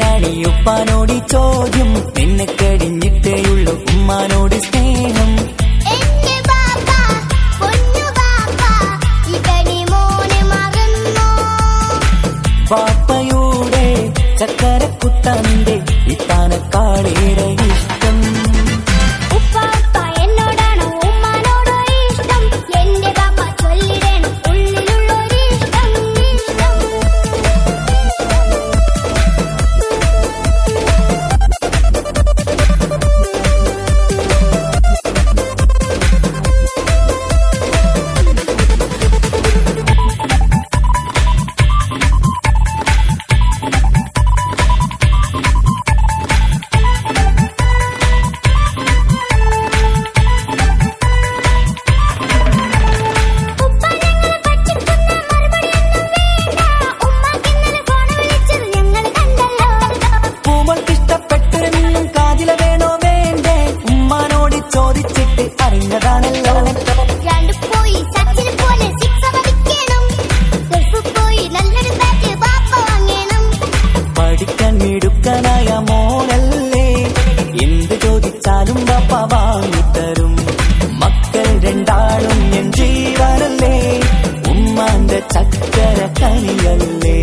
എന്തിനാണീ ഉപ്പാനോടി ചോദ്യം? നിന്നെ കഴിഞ്ഞിട്ടേയുള്ളൂ ഉമ്മാനോട് സ്നേഹം. പാപ്പയുടെ ചക്കരക്കുട്ടന്റെ ഇത്താനക്കാളേറെ ഇഷ്ടം. പഠിക്കാനിടുക്കനായ മോനല്ലേ, എന്ത് ചോദിച്ചാലും പാപ്പ വാങ്ങിത്തരും. മക്കൾ രണ്ടാളും എൻ ജീവനല്ലേ, ഉമ്മാന്റെ ചക്കര കനിയല്ലേ.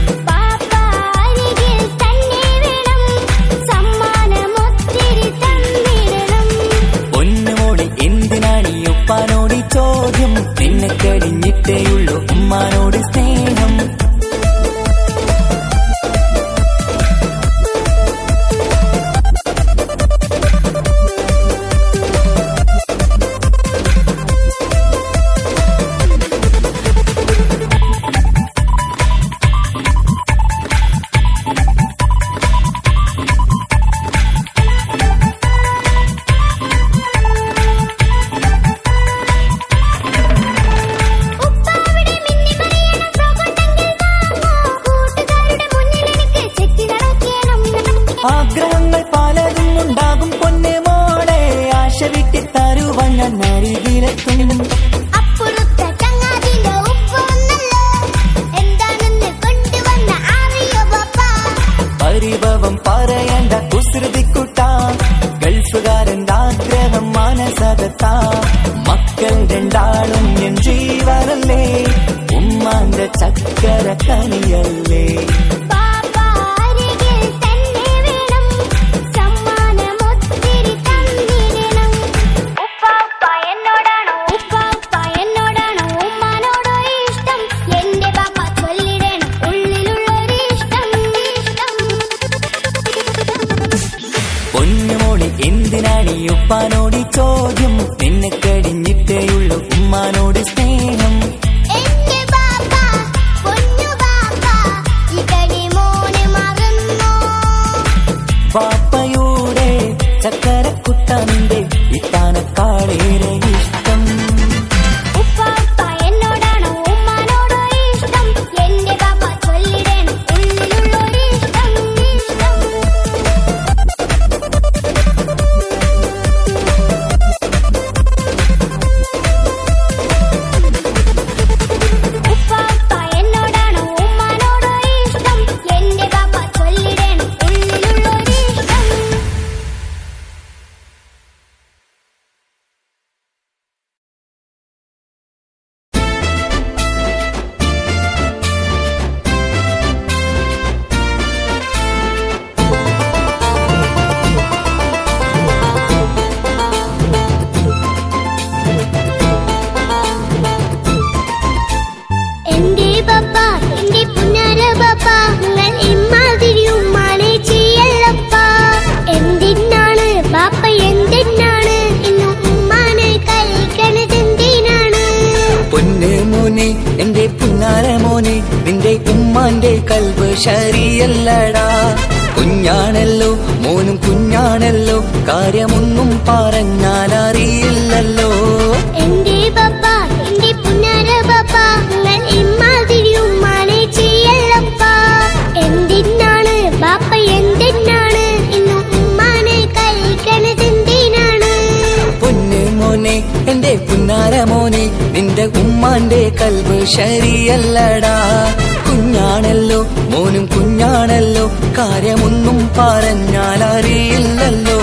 പൊന്നുമോളി എന്തിനാണീ ഉപ്പാനോട് ചോദ്യം? നിന്നെ കഴിഞ്ഞിട്ടേയുള്ളൂ ഉമ്മാനോട് സ്നേഹം. ആഗ്രഹങ്ങൾ പലതും ഉണ്ടാകും പൊന്നെ മോളെ, ആശ വിട്ടി തരുവാൻ ഞാൻ അരികിലെത്തും. പരിഭവം പറയണ്ട കുസൃതിക്കുട്ട, ഗൾഫുകാരന്റെ ആഗ്രഹം മനസ്സകത്താ. മക്കൾ രണ്ടാളും എൻ ജീവനല്ലേ, ഉമ്മാന്റെ ചക്കര കനിയല്ലേ. പൊന്നുമോളി എന്തിനാണീ ഉപ്പാനോട് ചോദ്യം? നിന്നെ കഴിഞ്ഞിട്ടേയുള്ളൂ ഉമ്മാനോട് സ്നേഹം. പാപ്പയുടെ ചക്കരക്കുട്ടന്റെ ഇത്താനക്കാളേറെ ഇഷ്ടം. എന്റെ പുന്നാരമോനെ, നിന്റെ ഉമ്മാന്റെ കൽബ് ശരിയല്ലടാ. കുഞ്ഞാണല്ലോ മോനും കുഞ്ഞാണല്ലോ, കാര്യമൊന്നും പറഞ്ഞാൽ അറിയില്ലല്ലോ. എന്റെ പപ്പ, എന്റെ പുന്നാര പപ്പ, നിങ്ങൾ ഇമ്മാതിരി ഉമ്മാനെ ചെയ്യല്ലപ്പ. എന്തിനാണ് ബാപ്പ, എന്തിനാണ് ഇന്ന് ഉമ്മാനെ കഴിക്കണതെന്തിനാണ്? പൊന്നു മോനെ, എന്റെ പുന്നാരമോനെ, നിന്റെ ഉമ്മാന്റെ കൽബ് ശരിയല്ലടാ. കുഞ്ഞാണല്ലോ മോനും കുഞ്ഞാണല്ലോ കാര്യമൊന്നും പറഞ്ഞാൽ അറിയില്ലല്ലോ.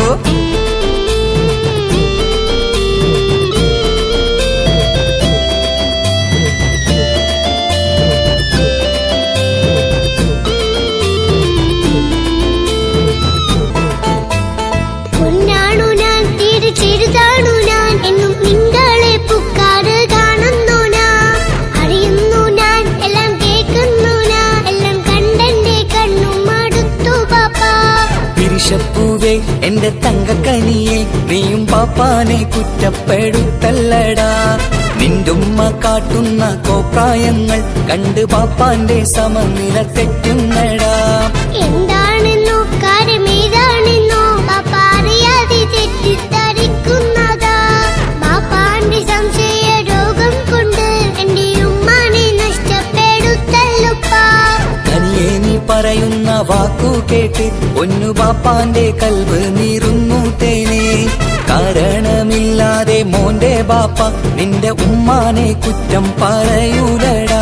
ചെറുതാണു ഞാൻ എന്നും നിങ്ങളെ പുക്കാറ് കാണുന്നു ഞാൻ, അറിയുന്നു ഞാൻ, എല്ലാം കേൾക്കുന്നു ഞാൻ, എല്ലാം കണ്ടെന്റെ കണ്ണും മടുത്തു പാപ്പാ. പിരിശപ്പൂവേ എന്റെ തങ്കക്കനിയെ നീയും പാപ്പാനെ കുറ്റപ്പെടുത്തല്ലടാ. നിന്റുമ്മ കാട്ടുന്ന കോപ്രായങ്ങൾ കണ്ട് പാപ്പാന്റെ സമനില തെറ്റുന്നടാ. എന്താണെന്നോ കാര്യമേതാണെന്നോ പാപ്പ അറിയാതെ തെറ്റിദ്ധരിക്കുന്നതാ. പാപ്പാന്റെ സംശയ രോഗം കൊണ്ട് എന്റെ ഉമ്മാനെ നഷ്ടപ്പെടുത്തല്ലുപ്പാ. കനിയെ നീ പറയുന്ന വാക്കു കേട്ട് ഒന്നു പാപ്പാന്റെ കൽവ് നീറുന്നു തേനെ. കാരണമില്ലാതെ മോന്റെ ബാപ്പ നിന്റെ ഉമ്മാനെ കുറ്റം പറയൂലടാ.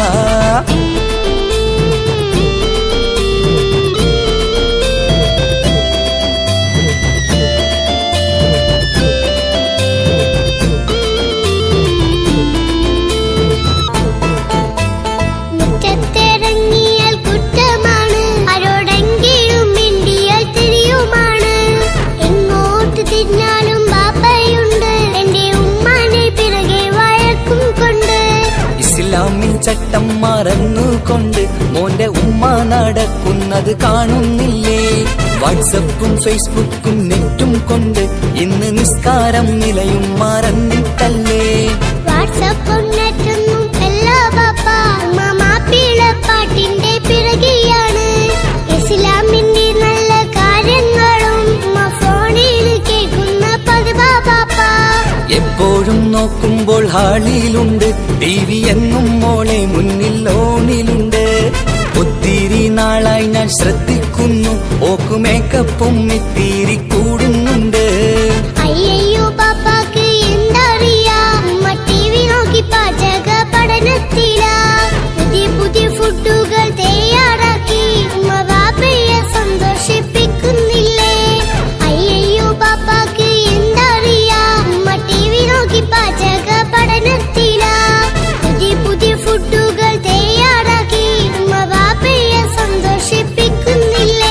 മുറ്റത്തിറങ്ങിയാൽ കുറ്റമാണ്, ആരോടെങ്കിലും മിണ്ടിയാൽ തിരിയുമാണ്. എങ്ങോട്ട് തിരിഞ്ഞാലും ബാപ്പയുണ്ട്, എന്റെ ഉമ്മാനെ പിറകെ വഴക്കും കൊണ്ട്. ഇസ്ലാമിൽ ചട്ടം മറന്നുകൊണ്ട് മോന്റെ ഉമ്മ നടക്കുന്നത് കാണുന്നില്ലേ? വാട്സപ്പും ഫേസ്ബുക്കും നെറ്റും കൊണ്ട് ഇന്ന് നിസ്കാരം നിലയും മറന്നിട്ടല്ലേ? വാട്സപ്പും നെറ്റൊന്നും അല്ല ബാപ്പ, ഉമ്മ മാപ്പിളപ്പാട്ടിന്റെ പിറകെയാണ്. ഇസ്ലാമിന്റെ നല്ല കാര്യങ്ങളും ഉമ്മ ഫോണിൽ കേൾക്കുന്ന പതിവാ ബാപ്പ. എപ്പോഴും നോക്കുമ്പോൾ ഹാളിയിലുണ്ട് TV എന്നും മോളെ മുന്നിൽ ഓണിലുണ്ട്. ഒത്തിരി നാളായി ഞാൻ ശ്രദ്ധിക്കുന്നു, ഓക്ക് മേക്കപ്പും ഇത്തിരി കൂടുന്നുണ്ട്. അയ്യോ പാപ്പാക്ക് എന്തറിയാ, ഉമ്മ TV നോക്കി പാചക പഠനത്തിലാ. പുതിയ പുതിയ ഫുഡുകൾ തയ്യാറാക്കി ഉമ്മ ബാപ്പയെ സന്തോഷിപ്പിക്കുന്നില്ലേ? അയ്യോ പാപ്പാക്ക് എന്തറിയാ, ഉമ്മ TV നോക്കി പാചക പഠനത്തിലാ. പുതിയ പുതിയ ഫുഡുകൾ തയ്യാറാക്കി ഉമ്മ ബാപ്പയെ സന്തോഷിപ്പിക്കുന്നില്ലേ?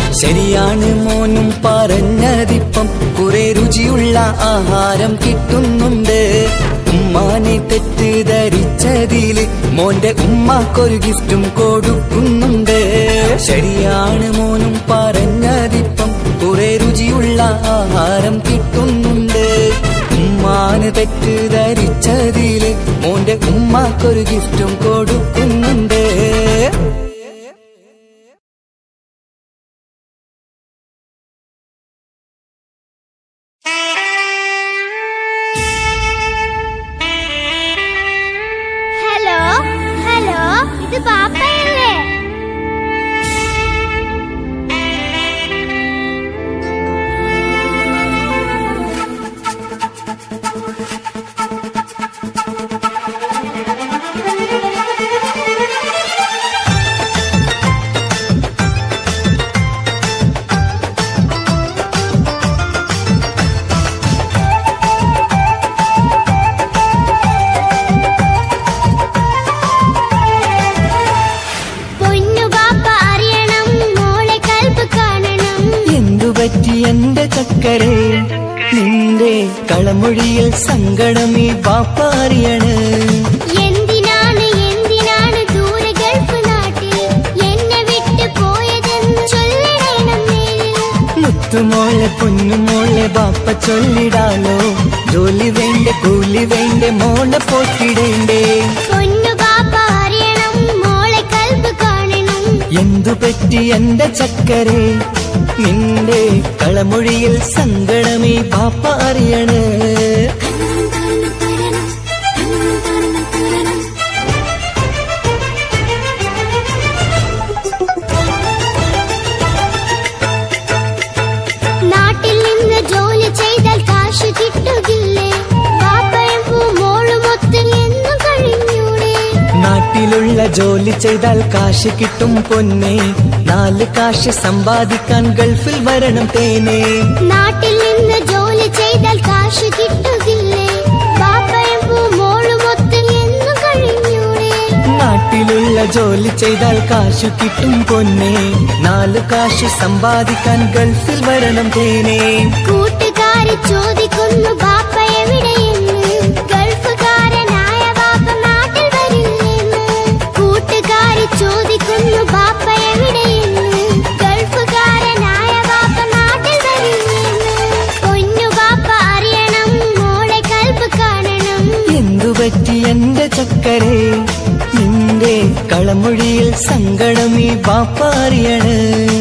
ശരിയാണ് മോനും പറഞ്ഞതിപ്പം, കുറെ രുചിയുള്ള ആഹാരം കിട്ടുന്നുണ്ട്. ഉമ്മാനെ തെറ്റിദ്ധരിച്ചതില് മോന്റെ ഉമ്മാക്കൊരു ഗിഫ്റ്റും കൊടുക്കുന്നുണ്ട്. ശരിയാണ് മോനും പറഞ്ഞതിപ്പം, കുറെ രുചിയുള്ള ആഹാരം കിട്ടുന്നുണ്ട്. ഉമ്മാന് തെറ്റിദ്ധരിച്ചതില് മോന്റെ ഉമ്മാക്കൊരു ഗിഫ്റ്റും കൊടുക്കുന്നുണ്ട്. ഹലോ ഹലോ, ഇത് പാപ്പയല്ലേ? എന്റെ ചക്കരെ നിന്റെ കളമൊഴിയിൽ സങ്കടമീ ബാപ്പ അറിയണ്. എന്തിനാണ് എന്തിനാണ് ദൂരെ ഗൾഫ് നാട്ടിൽ എന്നെ വിട്ട് പോയതെന്ന് ചൊല്ലിടണം നേരിൽ. മുത്തുമോളെ പൊന്നുമോളെ ബാപ്പ ചൊല്ലിടാലോ. ജോലി വേണ്ട കൂലി വേണ്ട മോളെ പോറ്റിടേണ്ടേ. പൊന്നു ബാപ്പ അറിയണം, മോളെ കൽബ് കാണണം. എന്തു പറ്റി എന്റെ ചക്കരെ നിന്റെ കളമൊഴിയിൽ സങ്കടമീ ബാപ്പ അറിയണ്. നാട്ടിൽ നിന്ന് ജോലി ചെയ്താൽ കാശ് കിട്ടുകില്ലേ? ബാപ്പയും മോളുമൊത്ത് എന്നും കഴിഞ്ഞൂടെ? നാട്ടിലുള്ള ജോലി ചെയ്താൽ കാശ് കിട്ടും പൊന്നെ 4 കാശ് സമ്പാദിക്കാൻ ഗൾഫിൽ വരണം തേനെ നാട്ടിൽ നിന്ന് ജോലി ചെയ്താൽ കാശ് കിട്ടുകില്ലേ ബാപ്പയും മോളും ഒത്ത് എന്ന് കഴിഞ്ഞൂടെ നാട്ടിലുള്ള ജോലി ചെയ്താൽ കാശ് കിട്ടും പൊന്നെ 4 കാശ് സമ്പാദിക്കാൻ ഗൾഫിൽ വരണം തേനെ കൂട്ടുകാരി ചോദിക്കുന്നു ബാപ്പ എവിടെയെന്ന് ഗൾഫുകാരനായ ബാപ്പ നാട്ടിൽ വരില്ലെന്ന് കൂട്ടുകാരി ചോദിക്കുന്നു ബാപ്പ എവിടെയെന്ന് ഗൾഫുകാരനായ ബാപ്പ നാട്ടിൽ വരില്ലെന്ന് പൊന്നു ബാപ്പ അറിയണം മോളെ കൽബ് കാണണം എന്തുപറ്റി എന്റെ ചക്കരെ നിന്റെ കളമൊഴിയിൽ സങ്കടം ഈ ബാപ്പ അറിയണ്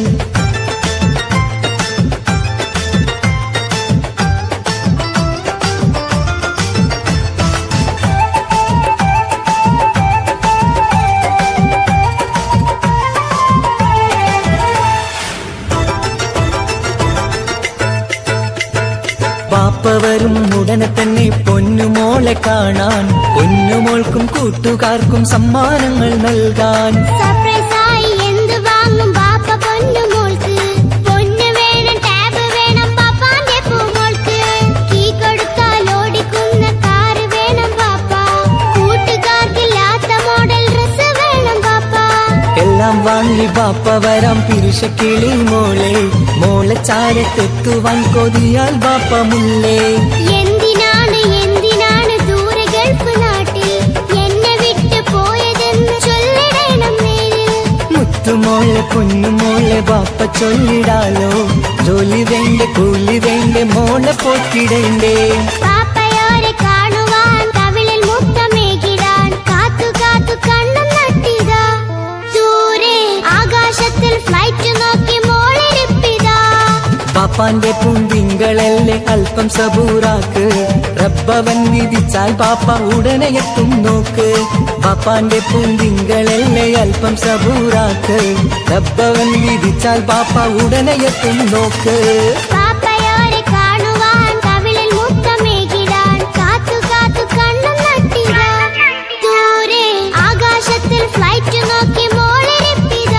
ബാപ്പ വരും ഉടനെ തന്നെ പൊന്നുമോളെ കാണാൻ പൊന്നുമോൾക്കും കൂട്ടുകാർക്കും സമ്മാനങ്ങൾ നൽകാൻ സർപ്രൈസായി എന്ത് വാങ്ങും ബാപ്പ പൊന്നുമോൾക്ക് പൊന്നു വേണം ടാബ് വേണം പാപ്പാന്റെ പൂമോൾക്ക് കീ കൊടുത്താൽ ഓടിക്കുന്ന കാറ് വേണം ബാപ്പ കൂട്ടുകാർക്കില്ലാത്ത മോഡൽ ഡ്രസ് വേണം ബാപ്പ എല്ലാം വാങ്ങി ബാപ്പ വരാം പിരിശക്കിളി മോളെ മോളെ ചാരത്തെത്തുവാൻ കൊതിയാൽ ബാപ്പ മുല്ലേ എന്തിനാണ് ദൂരെ ഗൾഫ് നാട്ടിൽ എന്നെ വിട്ടു പോയതെന്ന് ചൊല്ലിടണം നേരിൽ മുത്തുമോളെ പൊന്നുമോളെ ബാപ്പ ചൊല്ലിടാലോ ജോലി വേണ്ടേ കൂലി വേണ്ടേ മോളെ പോറ്റിടേണ്ടേ പാപ്പയോരെ കാണുവാൻ കവിളിൽ മുത്തമേകിടാൻ കാത്തു കാത്തു കണ്ണും നട്ടിതാ ദൂരെ ആകാശത്തിൽ ഫ്ലൈറ്റ് നോക്കി മോളിരിപ്പിതാ പാപ്പാന്റെ പൂന്തിങ്കളല്ലേ അല്പം സബൂറാക്ക് റബ്ബവൻ വിധിച്ചാൽ പാപ്പ ഉടനെ എത്തും നോക്ക് പാപ്പാന്റെ പൂന്തിങ്കളല്ലേ അല്പം സബൂറാക്ക് റബ്ബവൻ വിധിച്ചാൽ പാപ്പ ഉടനെ എത്തും നോക്ക് പാപ്പയോരെ കാണുവാൻ കവിളിൽ മുത്തമേകിടാൻ കാത്തു കാത്തു കണ്ണും നട്ടിതാ ദൂരെ ആകാശത്തിൽ ഫ്ലൈറ്റ് നോക്കി മോളിരിപ്പിതാ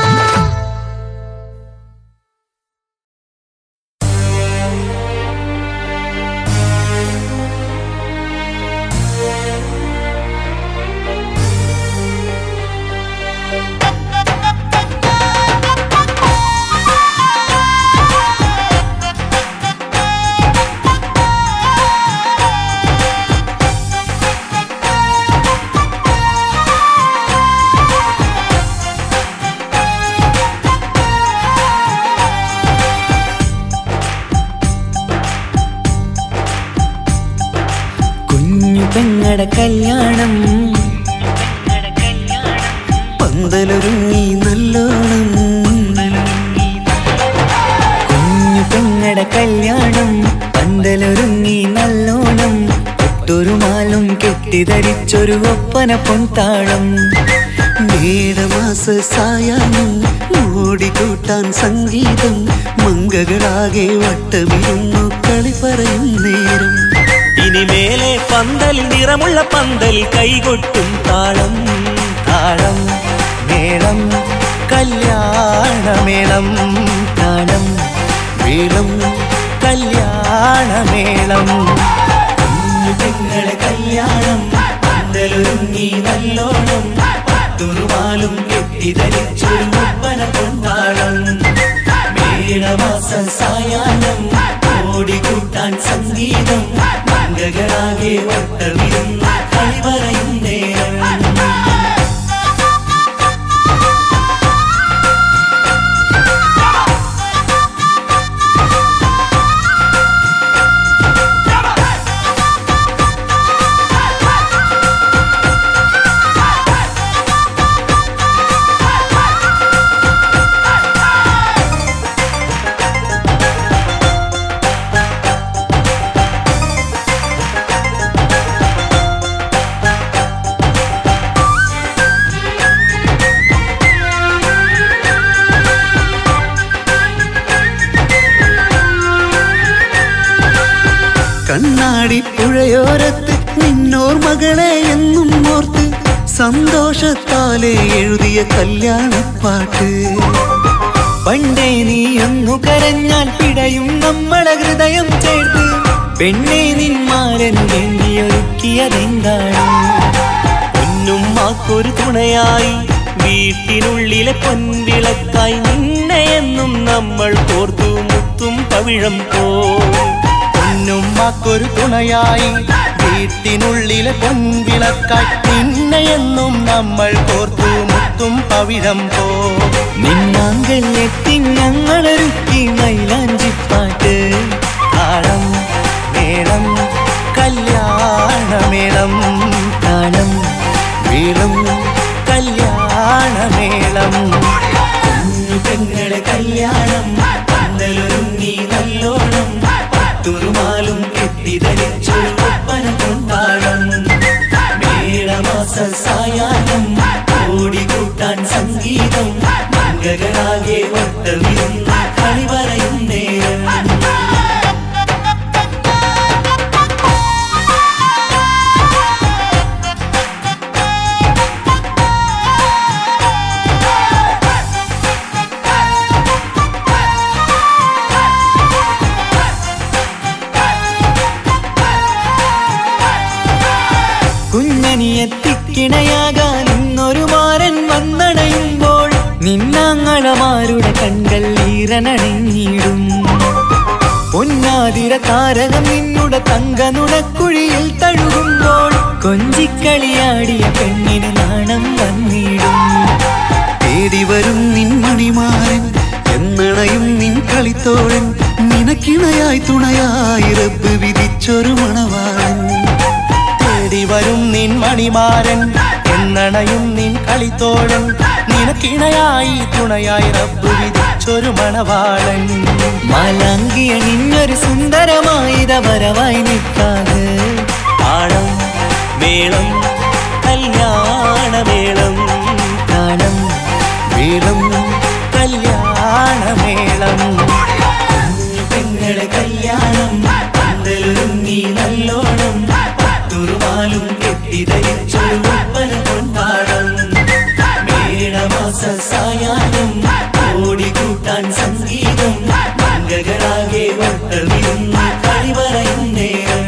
പെങ്ങടെ കല്യാണം പന്തലൊരുങ്ങി നല്ലോണം കുഞ്ഞു പെങ്ങടെ കല്യാണം പന്തലൊരുങ്ങി നല്ലോണം ഒട്ടൊരു മാലും കെട്ടിധരിച്ചൊരു ഒപ്പന പൊൻതാളം മേടമാസ സായാഹ്നം ഓടിക്കൂട്ടാൻ സംഗീതം മംഗകളാകെ വട്ടമിരുന്നു കളി പറയും നേരം ഇനിമേലെ പന്തൽ നിറമുള്ള പന്തൽ കൈകൊട്ടും താളം താളം മേളം കല്യാണമേളം താളം മേളം കല്യാണമേളം കുഞ്ഞു പെങ്ങളെ കല്യാണം പന്തലൊരുങ്ങി നല്ലോണം പട്ടുറുമാലും കെട്ടിധരിച്ചൊരു ഒപ്പന പൊൻതാളം മേടമാസ സായാഹ്നം ഓടിക്കൂട്ടാൻ സംഗീതം മംഗകളാകെ വട്ടമിരുന്ന് കളി പറയും നേരം കണ്ണാടി പുഴയോരത്ത് നിന്നോർ മകളെ എന്നും ഓർത്ത് സന്തോഷത്താലെ എഴുതിയ കല്യാണപ്പാട്ട്. പണ്ടേ നീ ഒന്നു കരഞ്ഞാൽ പിടയും നമ്മളെ ഹൃദയം ചേർത്ത് പെണ്ണെ നിന്മാരൻ വേണ്ടിയൊരുക്കിയതെന്താണ്? പൊന്നുമ്മാക്കൊരു തുണയായി വീട്ടിനുള്ളിലെ പൊൻവിളക്കായി നിന്നെയെന്നും നമ്മൾ കോർത്തു മുത്തും പവിഴം പോ. പൊന്നുമ്മാക്കൊരു തുണയായി വീട്ടിനുള്ളിലെ പൊൻവിളക്കായി നിന്നെയെന്നും നമ്മൾ കോർത്തു മുത്തും പവിഴം പോ. നിന്നാങ്കല്ലെത്തി ഞങ്ങളൊരുക്കി മൈലാഞ്ചിപ്പാട്ട്. താളം മേളം കല്യാണമേളം, താളം വീളം കല്യാണമേളം. പെങ്ങളെ കല്യാണം പന്തലൊരുങ്ങി നല്ലോണം പട്ടുറുമാലും കെട്ടിധരിച്ചൊരു ഒപ്പന കൊണ്ടാടം. മേളമാസ സായാഹ്നം ഓടിക്കൂട്ടാൻ സംഗീതം മംഗളാകെ വട്ടമിരുന്ന കളി പറയും നേരം. കുഞ്ഞനിയെത്തിക്കിണയാകാൻ ഇന്നൊരു മാരൻ വന്നണയുമ്പോൾ നിന്നാങ്ങളമാരുടെ കൺകൾ ഈറനണിഞ്ഞിടും. പൊന്നാതിര താരകം നിന്നുടെ തങ്കനുടക്കുഴിയിൽ തഴുകുമ്പോൾ കൊഞ്ചിക്കളിയാടിയ പെണ്ണിന് നാണം വന്നിടും. തേടി വരും നിൻ മണിമാരൻ എന്നണയും നിൻ കളിത്തോഴൻ, നിനക്കിണയായി തുണയായി റബ്ബ് വിധിച്ചൊരു മണവാളൻ. തേടി വരും നിൻ മണിമാരൻ എന്നണയും നിൻ കളിത്തോഴൻ, നിനക്കിണയായി തുണയായി റബ്ബ് വിധിച്ചൊരു മണവാളൻ. മാലാങ്കിയ നിന്നൊരു സുന്ദരമായിത വരവായി നിൽക്കാതെ. താളം മേളം കല്യാണമേളം, താളം വീളം കല്യാണമേളം. പെങ്ങളെ കല്യാണം പന്തലൊരുങ്ങി നല്ലോണം പട്ടുറുമാലും കെട്ടിധരിച്ചൊരു ഒപ്പന കൊണ്ടാടം. മേളമാസ സായാഹ്നം ഓടിക്കൂട്ടാൻ സംഗീതം മംഗളാകെ വട്ടമിരുന്ന കളി പറയും നേരം.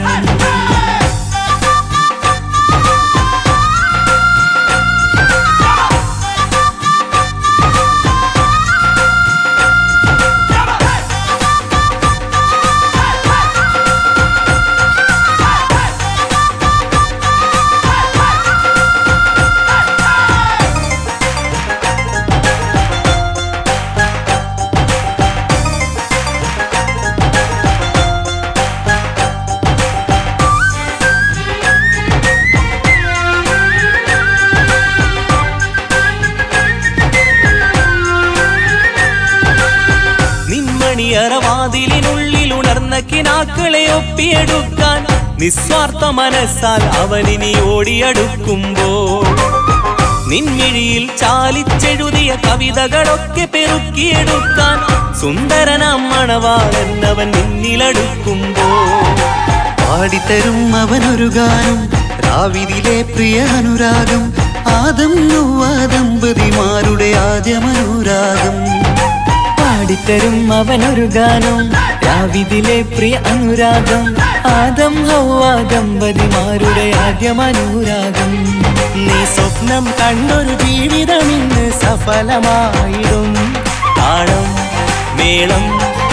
വാതിലിനുള്ളിൽ ഉണർന്ന കിനാക്കളെ ഒപ്പിയെടുക്കാൻ നിസ്വാർത്ഥ മനസ്സാൽ അവനിനി ഓടിയടുക്കുമ്പോൾ നിൻമിഴിയിൽ ചാലിച്ചെഴുതിയ കവിതകളൊക്കെ പെറുക്കിയെടുക്കാൻ സുന്ദരനാം മണവാളൻ അവൻ നിന്നിലടുക്കുമ്പോൾ പാടിത്തരും അവനൊരു ഗാനം രാവിലെ പ്രിയ അനുരാഗം ആദം നൗവ ദമ്പതിമാരുടെ ആദ്യമനുരാഗം. പാടിത്തരും അവനൊരു ഗാനം രാവിലെ പ്രിയ അനുരാഗം ആദം ഹൗവ ദമ്പതിമാരുടെ ആദ്യമനുരാഗം. നീ സ്വപ്നം കണ്ടൊരു ജീവിതം ഇന്ന് സഫലമായിടും. താളം മേളം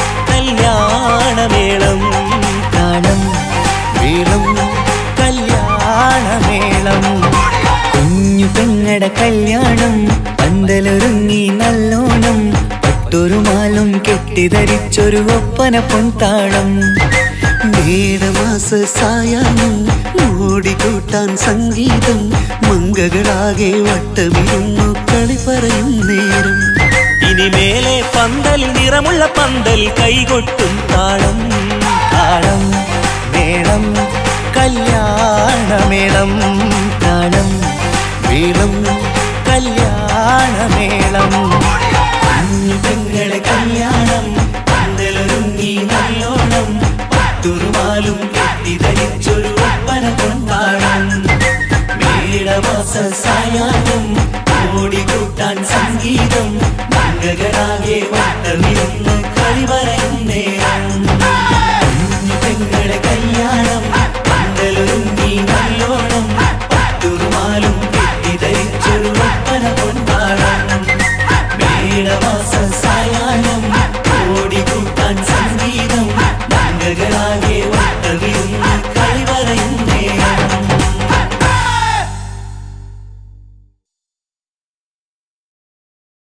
കല്യാണമേളം, താളം വീളം കല്യാണമേളം. കുഞ്ഞു പെങ്ങടെ കല്യാണം പന്തലൊരുങ്ങി നല്ലോണം പട്ടുറുമാലും കെട്ടിധരിച്ചൊരു ഒപ്പന പൊൻതാളം. മേടമാസ സായാഹ്നം ഓടിക്കൂട്ടാൻ സംഗീതം മംഗളാകെ വട്ടമിരുന്നു കളി പറയും നേരം. ഇനിമേലെ പന്തൽ നിറമുള്ള പന്തൽ കൈകൊട്ടും താളം. താളം മേളം കല്യാണമേളം, താളം വീളം കല്യാണമേളം. പെങ്ങളെ കല്യാണം പന്തലൊരുങ്ങി നല്ലോണം പട്ടുറുമാലും കെട്ടിധരിച്ചൊരു ഒപ്പന കൊണ്ടാടം. മേടമാസ സായ മംഗകളാകെ വട്ടമിരുന്ന് കളിവരയും നേരം പെങ്ങളെ കല്യാണം പന്തലൊരുങ്ങി നല്ലോണം പട്ടുറുമാലും കെട്ടിധരിച്ചൊരു ഒപ്പന കൊണ്ടാടം മേടമാസ സായാഹ്നം ഓടിക്കൂട്ടാൻ സംഗീതം മംഗകളാകെ വട്ടമിരുന്ന് കളിവരയും